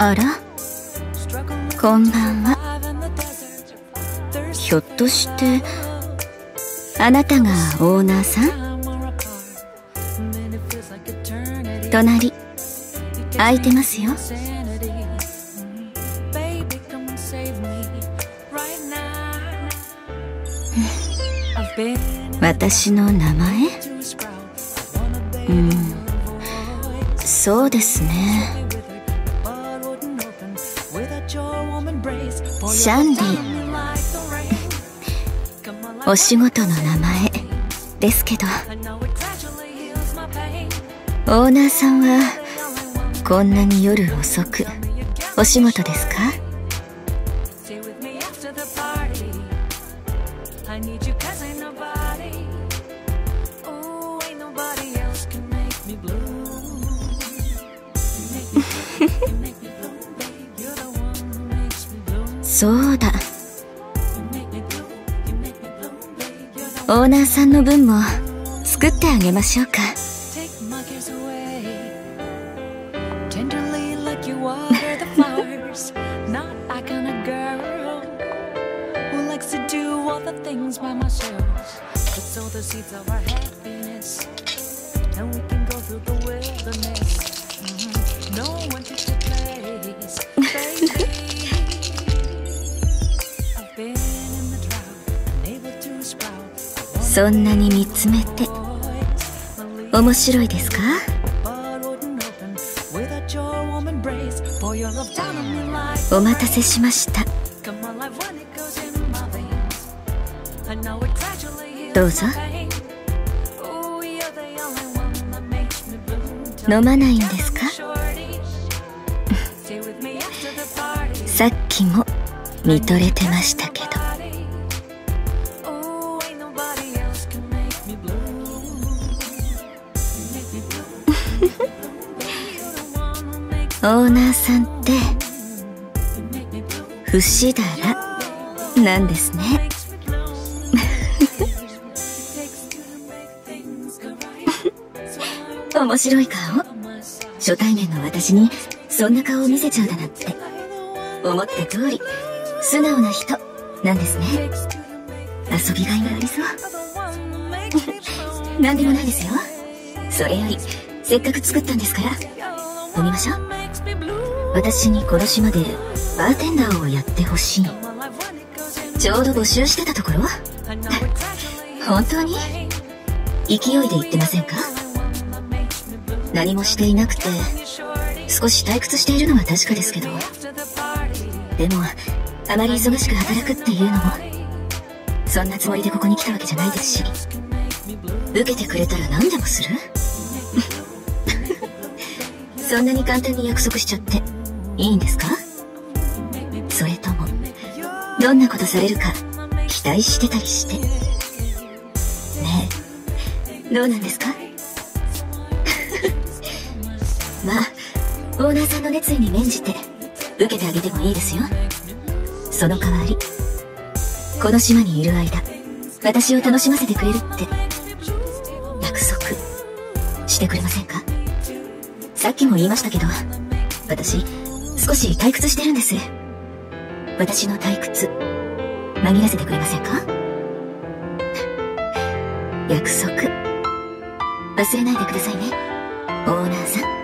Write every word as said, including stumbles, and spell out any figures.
あら、こんばんは。ひょっとしてあなたがオーナーさん？隣空いてますよ。私の名前？うん、そうですね。シャンディ。お仕事の名前ですけど、オーナーさんはこんなに夜遅くお仕事ですか？そうだ、オーナーさんの分も作ってあげましょうか。そんなに見つめて面白いですか？お待たせしました。どうぞ。飲まないんですか？さっきも見とれてましたけど。オーナーさんって不死だらなんですね。面白い顔。初対面の私にそんな顔を見せちゃうだなんて。思った通り素直な人なんですね。遊びがいがありそう。なんでもないですよ。それよりせっかく作ったんですから飲みましょう。私にこの島でバーテンダーをやってほしい。ちょうど募集してたところ。本当に勢いで言ってませんか？何もしていなくて少し退屈しているのは確かですけど、でもあまり忙しく働くっていうのもそんなつもりでここに来たわけじゃないですし、受けてくれたら何でもする。そんなに簡単に約束しちゃっていいんですか？それともどんなことされるか期待してたりしてね。え、どうなんですか？まあオーナーさんの熱意に免じて受けてあげてもいいですよ。その代わりこの島にいる間私を楽しませてくれるって約束してくれませんか？さっきも言いましたけど、私少し退屈してるんです。私の退屈紛らせてくれませんか？約束忘れないでくださいね、オーナーさん。